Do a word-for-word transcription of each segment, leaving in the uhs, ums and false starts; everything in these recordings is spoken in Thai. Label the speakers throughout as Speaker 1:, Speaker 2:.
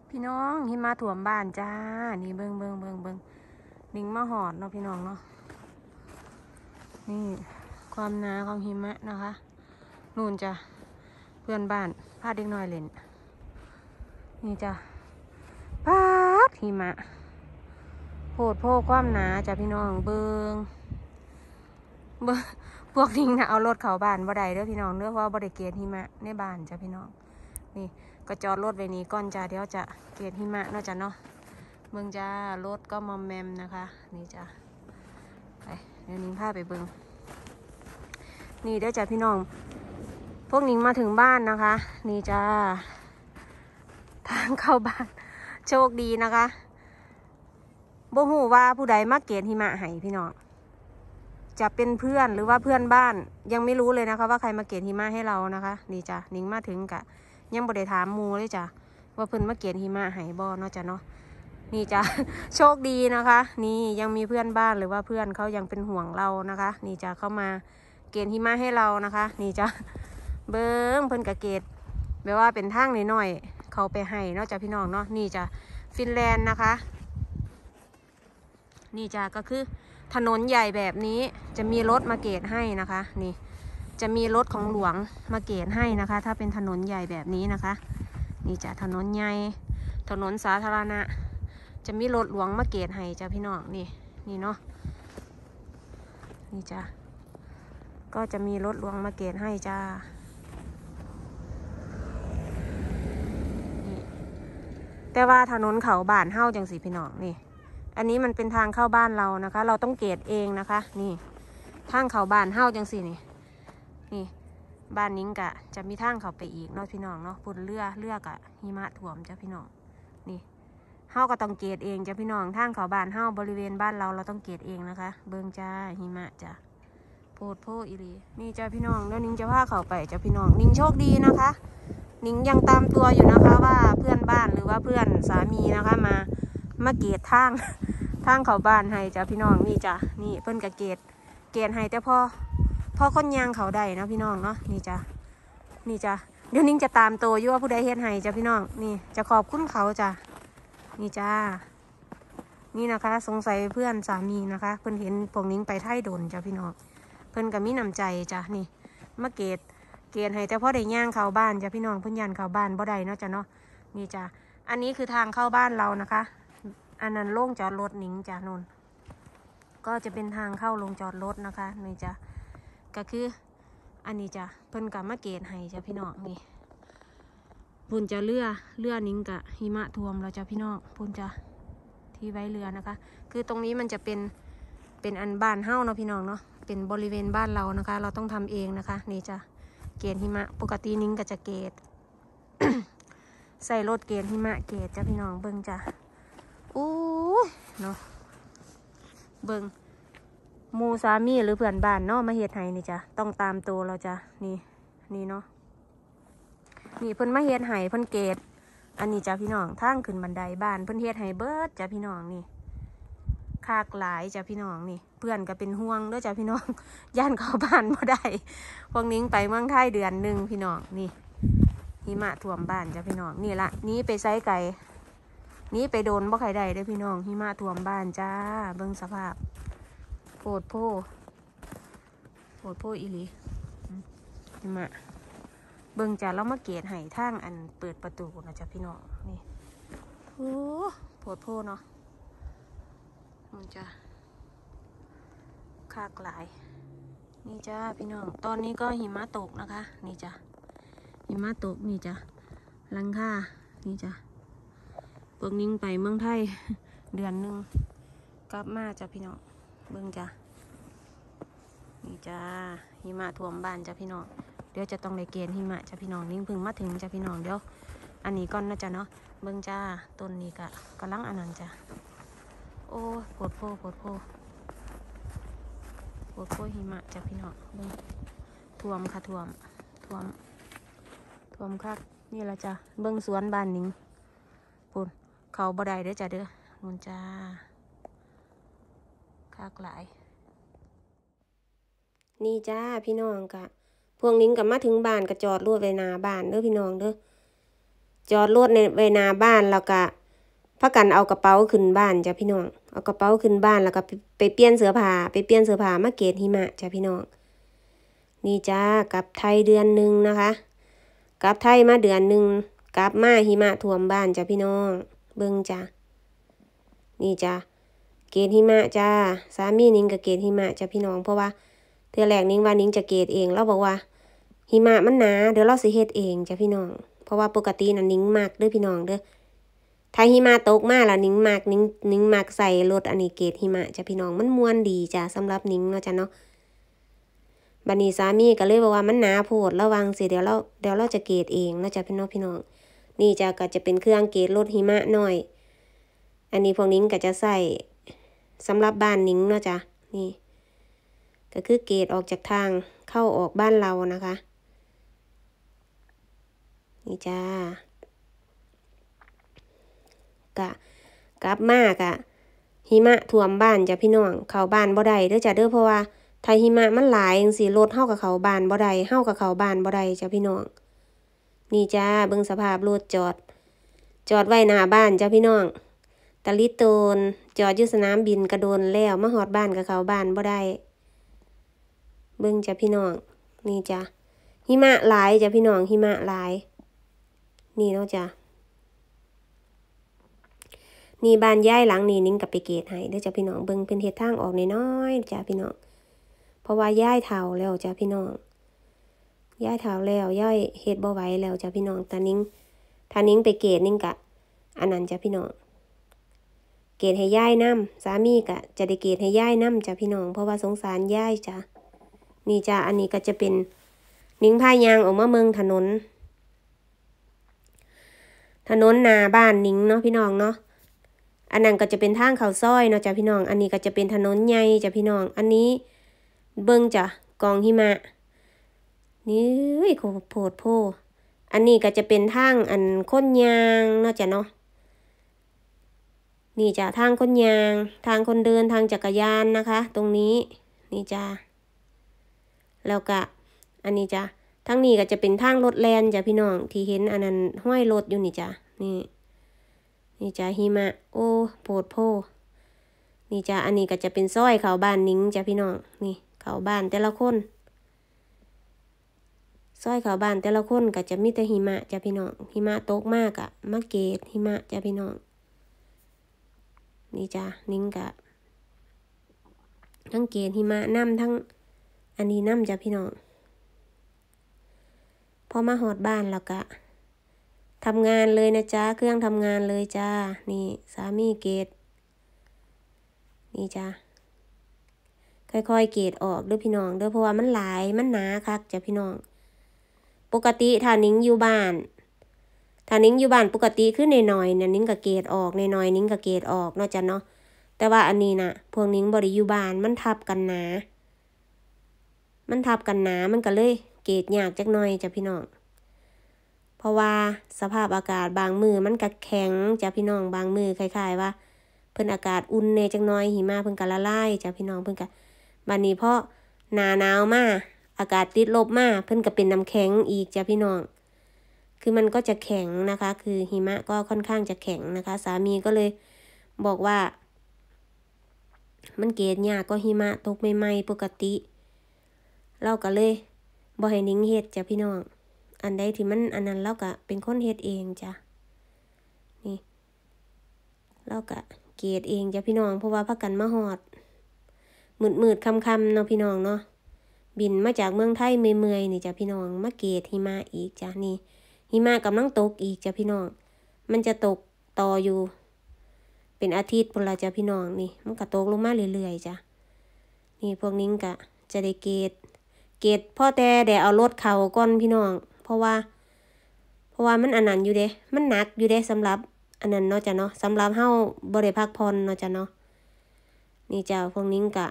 Speaker 1: พี่น้องหิมะถ่วมบ้านจ้านี่เบิงเบิงเบิงเบิงนิ่งมาหอดเนาะพี่น้องเนาะนี่ความหนาของหิมะนะคะนู่นจ้ะเพื่อนบ้านพาเด็กน้อยเล่นนี่จ้ะพาดหิมะโพดโพความหนาจ้ะพี่น้องเบิงเบิงพวกนิ่งนะเอารถเข้าบ้านบ่ได้เด้อพี่น้องเด้อเพราะบ่ได้เกตหิมะในบ้านจ้ะพี่น้องนี่ก็จอดรถไว้นี้ก่อนจ้าเดี๋ยวจะเกตหิมะเนาะจ้ะเนาะเบิ่งจ้ารถก็มอมแมมนะคะนี่จ้ะไปเดี๋ยวนิ้งพาไปเบิ่งนี่เดี๋ยวจ้ะพี่น้องพวกนิ้งมาถึงบ้านนะคะนี่จ้าทางเข้าบ้านโชคดีนะคะบ่ฮู้ว่าผู้ใดมาเกตหิมะให้พี่น้องจะเป็นเพื่อนหรือว่าเพื่อนบ้านยังไม่รู้เลยนะคะว่าใครมาเกตหิมะให้เรานะคะนี่จ้ะนิ้งมาถึงกะยังบ่ได้ถามหมู่เลยจ้ะว่าเพิ่นมาเกตหิมะให้บ่เนาะจ้ะเนาะนี่จ้ะ โชคดีนะคะนี่ยังมีเพื่อนบ้านหรือว่าเพื่อนเขายังเป็นห่วงเรานะคะนี่จ้ะเข้ามาเกตหิมะให้เรานะคะนี่จ้ะเบิ้งเพิ่นกะเกตแบบว่าเป็นทางน้อยๆเขาไปให้เนาะจ้ะพี่น้องเนาะนี่จ้ะฟินแลนด์นะคะนี่จ้ะก็คือถนนใหญ่แบบนี้จะมีรถมาเกตให้นะคะนี่จะมีรถของหลวงมาเกตให้นะคะถ้าเป็นถนนใหญ่แบบนี้นะคะนี่จ้ะถนนใหญ่ถนนสาธารณะจะมีรถหลวงมาเกตให้จ้ะพี่น้องนี่นี่เนาะนี่จ้ะก็จะมีรถหลวงมาเกตให้จ้านี่แต่ว่าถนนเขาบ้านเฮ้าจังสิพี่น้องนี่อันนี้มันเป็นทางเข้าบ้านเรานะคะเราต้องเกตเองนะคะนี่ทางเขาบ้านเฮ้าจังสินี่นี่บ้านนิ้งกะจะมีทางเขาไปอีกเนาะพี่น้องเนาะปุ่นเรือเรือกะหิมะถ่วมจ้ะพี่น้องนี่เฮ้าก็ต้องเกตเองจ้ะพี่น้องทางเขาบ้านเฮ้าบริเวณบ้านเราเราต้องเกตเองนะคะเบิ่งจ้าหิมะจ้ะโพดโพอีรีนี่จ้ะพี่น้องแล้วนิ้งจะพาเขาไปจ้ะพี่น้องนิ้งโชคดีนะคะนิ้งยังตามตัวอยู่นะคะว่าเพื่อนบ้านหรือว่าเพื่อนสามีนะคะมามาเกตทางทางเขาบ้านให้จ้ะพี่น้องนี่จ้ะนี่เพิ่นกะเกตเกตให้แต่พอพอคนยางเขาได้นะพี่น้องเนาะนี่จ้ะนี่จ้ะเดี๋ยวนิ้งจะตามโตอยู่ว่าผู้ใดเฮ็ดให้จ้ะพี่น้องนี่จะขอบคุณเขาจ้ะนี่จ้านี่นะคะสงสัยเพื่อนสามีนะคะเพิ่นเห็นพวกนิ้งไปไถ่โดนจ้ะพี่น้องเพิ่นก็มีน้ำใจจ้ะนี่มาเกตเกตให้แต่พอได้ย่างเข้าบ้านจ้ะพี่น้องเพิ่นยันเข้าบ้านบ่ได้เนาะจ้ะเนาะนี่จ้ะอันนี้คือทางเข้าบ้านเรานะคะอันนั้นโล่งจอดรถนิ้งจ้ะนนก็จะเป็นทางเข้าลงจอดรถนะคะนี่จ้ะก็คืออันนี้จ้ะเพิ่นกับมาเกตให้จ้ะพี่น้องนี่พุ่นจะเรือเรือนิ้งกะหิมะท่วมแล้วจ้ะพี่น้องพุ่นจะที่ไว้เรือนะคะคือตรงนี้มันจะเป็นเป็นอันบ้านเฮ้าเนาะพี่น้องเนาะเป็นบริเวณบ้านเรานะคะเราต้องทำเองนะคะนี่จ้ะเกตหิมะปกตินิ้งก็จะเกต ใส่รถเกตหิมะเกตจ้ะพี่น้องเบิ่งจ้ะอู้เนาะเบิ่งมูสามีหรือเพื่อนบ้านเนาะมาเฮ็ดให้นี่จ้ะต้องตามตัวเราจ้ะนี่นี่เนาะนี่เพิ่นมาเฮ็ดให้เพิ่นเกตอันนี้จ้ะพี่น้องทางขึ้นบันไดบ้านเพิ่นเฮ็ดให้เบิดจ้ะพี่น้องนี่คากหลายจ้ะพี่น้องนี่เพื่อนก็เป็นห่วงเด้อจ้ะพี่น้องย่านเข้าบ้านบ่ได้พวกนิ้งไปเมืองไทยเดือนหนึ่งพี่น้องนี่หิมะท่วมบ้านจ้ะพี่น้องนี่ละนี้ไปไซไก่นี้ไปโดนบ่ใครได้เด้อพี่น้องหิมะท่วมบ้านจ้าเบิ่งสภาพโพดโพโพดโพอีหลีหิมะเบิ่งจ้าเรามาเกตให้ทางอันเปิดประตูนะจ้ะพี่น้องนี่โอ้โพดโพเนาะมันจะคากหลายนี่จ้าพี่น้องตอนนี้ก็หิมะตกนะคะนี่จ้ะหิมะตกนี่จ้ะหลังคานี่จ้ะพวกนิ้งไปเมืองไทยเดือนหนึ่งกลับมาจ้ะพี่น้องเบิ่งจ้ะนี่จ้าหิมะท่วมบ้านจ้ะพี่น้องเดี๋ยวจะต้องได้เกณฑ์หิมะจ้ะพี่น้องนิ้งเพิ่งมาถึงจ้ะพี่น้องเดี๋ยวอันนี้ก่อนนะจ้ะเนาะเบิ่งจ้าต้นนี้กะกำลังอันนั้นจ้ะโอ้ปวดโพปวดโพปวดโพหิมะจ้ะพี่น้องเบิ่งท่วมค่ะท่วมท่วมท่วมคักนี่ละจ้ะเบิ่งสวนบ้านนิ้งปุ่นเขาบ่ได้เด้อจ้ะเด้อนู่นจ้าคักหลายนี่จ้าพี่น้องกะพวกนิ้งกับมาถึงบ้านกะจอดรถไว้หน้าบ้านเด้อพี่น้องเด้อจอดรถในไว้หน้าบ้านแล้วก็พากันเอากระเป๋าขึ้นบ้านจ้ะพี่น้องเอากระเป๋าขึ้นบ้านแล้วก็ไปเปลี่ยนเสื้อผ้าไปเปลี่ยนเสื้อผ้ามาเกตหิมะจ้ะพี่น้องนี่จ้ากลับไทยเดือนหนึ่งนะคะกลับไทยมาเดือนหนึ่งกลับมาหิมะท่วมบ้านจ้ะพี่น้องเบิ่งจ้ะนี่จ้ะเกตหิมะจ้าสามีนิ้งกับเกตหิมะจ้ะพี่น้องเพราะว่าเทื่อแรกนิ้งว่านิ้งจะเกตเองเราบอกว่าหิมะมันหนาเดี๋ยวเราสิเฮ็ดเองจ้ะพี่น้องเพราะว่าปกติน่ะนิ้งมักเด้อพี่น้องเด้อถ้าหิมะตกมาแล้วนิ้งมักนิ้งนิ้งมักใส่รถอันนี้เกตหิมะจ้ะพี่น้องมันม่วนดีจ้ะสำหรับนิ้งเนาะจ้ะเนาะบัดนี้สามีก็เลยบอกว่ามันหนาโพดระวังสิเดี๋ยวเราเดี๋ยวเราจะเกตเองเนาะจ้ะพี่น้องพี่น้องนี่จ้ะก็จะเป็นเครื่องเกตรถหิมะหน่อยอันนี้พวกนิ้งก็จะใส่สำหรับบ้านนิ้งเนาะจ้ะนี่ก็คือเกตออกจากทางเข้าออกบ้านเรานะคะนี่จ้ากะกลับมากะหิมะท่วมบ้านจ้ะพี่น้องเข้าบ้านบ่ได้เด้อจ้ะเด้อเพราะว่าถ้าหิมะมันหลายจังซี่รถเฮากับเข้าบ้านบ่ได้เฮากับเข้าบ้านบ่ได้จ้ะพี่น้องนี่จ้าเบิ่งสภาพรถจอดจอดไว้หน้าบ้านจ้ะพี่น้องตะลิโตนจอดอยู่สนามบินกระโดนแล้วมาฮอดบ้านกับเข้าบ้านบ่ได้เบิ่งจ้ะพี่น้องนี่จ้ะหิมะหลายจ้ะพี่น้องหิมะหลายนี่เนาะจ้ะนี่บ้านย้ายหลังนี้นิ้งกับไปเกตให้เด้อจ้ะพี่น้องเบิ่งเป็นเฮ็ดทางออกน้อยๆจ้ะพี่น้องเพราะว่าย้ายเฒ่าแล้วจ้ะพี่น้องย้ายเฒ่าแล้วย้ายเฮ็ดบ่ไหวแล้วจ้ะพี่น้องตานิ้งถ้านิ้งไปเกตนิ้งกะอันนั้นจ้ะพี่น้องเกตให้ย้ายนำสามีกะจะได้เกตให้ย้ายนำจ้ะพี่น้องเพราะว่าสงสารย้ายจ้ะนี่จ้ะอันนี้ก็จะเป็นนิ้งพายางออกมาเมืองถนนถนนหน้าบ้านนิ้งเนาะพี่น้องเนาะอันนั้นก็จะเป็นทางเข้าซอยเนาะจ้ะพี่น้องอันนี้ก็จะเป็นถนนใหญ่จ้ะพี่น้องอันนี้เบิ่งจ้ะกองหิมะนี่โคโพดโพอันนี้ก็จะเป็นทางอันคนยางเนาะจ้ะเนาะนี่จ้ะทางคนยางทางคนเดินทางจักรยานนะคะตรงนี้นี่จ้ะแล้วก็อันนี้จ้ะทั้งนี้ก็จะเป็นทางรถแล่นจ้ะพี่น้องที่เห็นอันนั้นห้อยรถอยู่นี่จ้ะนี่นี่จ้ะหิมะโอ้โพดโพนี่จ้ะอันนี้ก็จะเป็นซอยเขาบ้านนิ้งจ้ะพี่น้องนี่เขาบ้านแต่ละคนซอยเขาบ้านแต่ละคนก็จะมีแต่หิมะจ้ะพี่น้องหิมะตกมากอะมะเกดหิมะจ้ะพี่น้องนี่จ้ะนิ้งกะทั้งเกดหิมะน้ำทั้งอันนี้น้ำจ้ะพี่น้องพอมาหอดบ้านแล้วก็ทำงานเลยนะจ้าเครื่องทำงานเลยจ้านี่สามีเกตนี่จ้าค่อยๆเกตออกด้วยพี่น้องด้วยเพราะว่ามันหลายมันหนาคักจ้ะพี่น้องปกติถ้านิ้งอยู่บ้านถ้านิ้งอยู่บ้านปกติขึ้นหน่อยๆเนี่ยนิ้งก็เกตออกหน่อยๆนิ้งก็เกตออกเนาะจ้ะเนาะแต่ว่าอันนี้น่ะพวกนิ้งบ่ได้อยู่บ้านมันทับกันหนามันทับกันหนามันก็เลยเกตยากจักหน่อยจ้ะพี่น้องเพราะว่าสภาพอากาศบางมือมันก็แข็งจ้ะพี่น้องบางมือคล้ายๆว่าเพิ่นอากาศอุ่นแน่จักหน่อยหิมะเพิ่นก็ละลายจ้ะพี่น้องเพิ่นก็บัดนี้พอหน้าหนาวมาอากาศติดลบมาเพิ่นก็เป็นน้ำแข็งอีกจ้ะพี่น้องคือมันก็จะแข็งนะคะคือหิมะก็ค่อนข้างจะแข็งนะคะสามีก็เลยบอกว่ามันเกตยากก็หิมะตกใหม่ๆปกติเราก็เลยบ่ให้นิ้งเฮ็ดจ้ะพี่น้องอันใดที่มันอันนั้นเราก็เป็นคนเฮ็ดเองจ้ะนี่เราก็เกตเองจ้ะพี่น้องเพราะว่าพากันมาฮอดมืดๆค่ำๆเนาะพี่น้องเนาะบินมาจากเมืองไทยเมื่อยๆนี่จ้ะพี่น้องมาเกตหิมะอีกจ้ะนี่หิมะกำลังตกอีกจ้ะพี่น้องมันจะตกต่ออยู่เป็นอาทิตย์พุ่นละจ้ะพี่น้องนี่มันก็ตกลงมาเรื่อยๆจ้ะนี่พวกนิ้งก็จะได้เกตเกตพ่อแต่ได้เอารถเข้าก่อนพี่น้องเพราะว่าเพราะว่ามันอันนั้นอยู่เด้มันหนักอยู่เด้สำหรับอันนั้นเนาะจ้ะเนาะสำหรับเฮาบ่ได้พักผ่อนเนาะจ้ะเนาะนี่จ้ะพวกนิ้งก็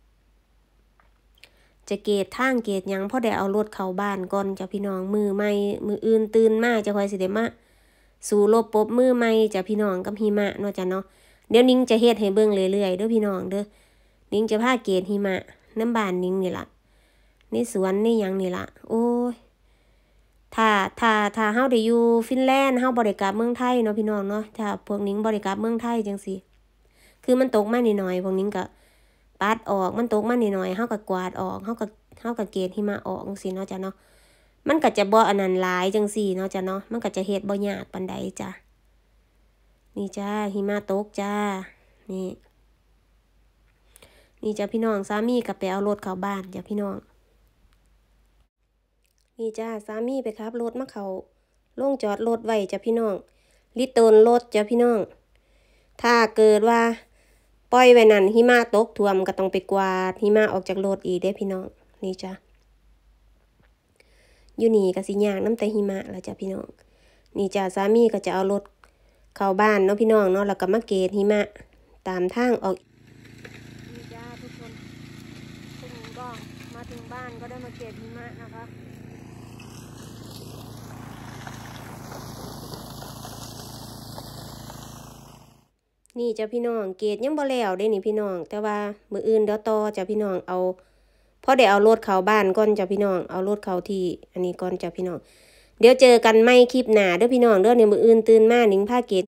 Speaker 1: จะเกตทางเกตหยังพอได้เอารถเข้าบ้านก่อนจ้ะพี่น้องมือใหม่มืออื่นตื่นมาจะค่อยสิได้มาสู่รบปบมือใหม่จ้ะพี่น้องกับหิมะเนาะจ้ะเนาะเดี๋ยวนิ้งจะเฮ็ดให้เบิ่งเรื่อยๆเด้อพี่น้องเด้อนิ้งจะพาเกตหิมะน้ำบ้านนิ้งนี่ล่ะในสวนในหยังนี่ล่ะโอ้ยถ้าถ้าถ้าเฮาได้อยู่ฟินแลนด์เฮาบ่ได้กลับเมืองไทยเนาะพี่น้องเนาะถ้าพวกนิ้งบ่ได้กลับเมืองไทยจังซี่คือมันตกมานิดหน่อยพวกนิ้งก็ปัดออกมันตกมานิดหน่อยเฮาก็กวาดออกเฮาก็เฮาก็เกตหิมะออกจังซี่เนาะจ้ะเนาะมันก็จะบ่อันนั้นหลายจังซี่เนาะจ้ะเนาะมันก็จะเฮ็ดบ่ยากปานใดจ้ะนี่จ้าหิมะตกจ้านี่นี่จ้ะพี่น้องสามีก็ไปเอารถเข้าบ้านจ้ะพี่น้องนี่จ้าสามีไปขับรถมาเขาลงจอดรถไว้จ้ะพี่น้องลิตรรถจ้ะพี่น้องถ้าเกิดว่าปล่อยไว้นั่นหิมะตกท่วมก็ต้องไปกวาดหิมะออกจากรถอีกเด้พี่น้องนี่จ้ะอยู่นี่ก็สิยากน้ำแต่หิมะแล้วจ้ะพี่น้องนี่จ้ะสามีก็จะเอารถเข้าบ้านเนาะพี่น้องเนาะแล้วก็มาเกตหิมะตามทางออกนี่จ้าทุกคนพวกนี้ก็มาถึงบ้านก็ได้มาเกตหิมะนะคะนี่จ้ะพี่น้องเกตยังบ่แล้วได้นี่พี่น้องแต่ว่ามื้ออื่นเดี๋ยวต่อจ้ะพี่น้องเอาพอได้เอารถเข้าบ้านก่อนจ้ะพี่น้องเอารถเข้าที่อันนี้ก่อนจ้ะพี่น้องเดี๋ยวเจอกันใหม่คลิปหน้าเด้อพี่น้องเด้อในมื้ออื่นตื่นมาหนิงพาเกต